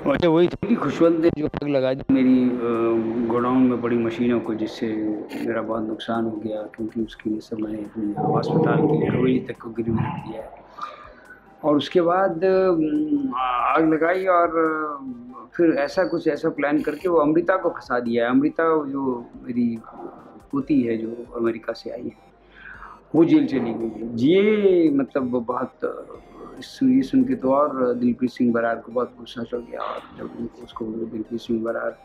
वजह वही थी कि खुशवंत ने जो आग लगा दी मेरी गोडाउन में पड़ी मशीनों को, जिससे मेरा बहुत नुकसान हो गया, क्योंकि उसकी वजह से मैंने अपनी अस्पताल की हवेली तक को गिरवी रख दिया है। और उसके बाद आग लगाई और फिर ऐसा प्लान करके वो अमृता को फंसा दिया है। अमृता जो मेरी पोती है जो अमेरिका से आई है, वो जेल चली गई है। ये मतलब बहुत ये सुन के तो और दिलप्रीत सिंह बरार को बहुत गुस्सा चढ़ गया। और जब उनको उसको दिलप्रीत सिंह बरार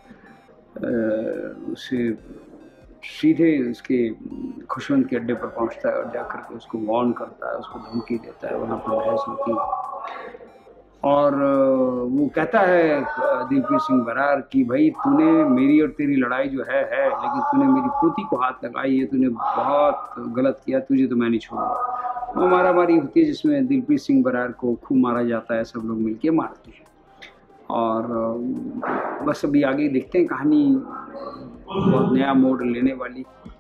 उसे सीधे उसके खुशवंत के अड्डे पर पहुंचता है और जाकर के उसको वार्न करता है, उसको धमकी देता है, वहाँ पर बहस होती है। और वो कहता है दिलप्रीत सिंह बरार कि भाई तूने मेरी और तेरी लड़ाई जो है लेकिन तूने मेरी पोती को हाथ लगाई है, तूने बहुत गलत किया, तुझे तो मैं नहीं छोड़ूंगा। वो मारा मारी होती है जिसमें दिलप्रीत सिंह बरार को खूब मारा जाता है, सब लोग मिलके मारते हैं। और बस अभी आगे देखते हैं, कहानी बहुत नया मोड़ लेने वाली।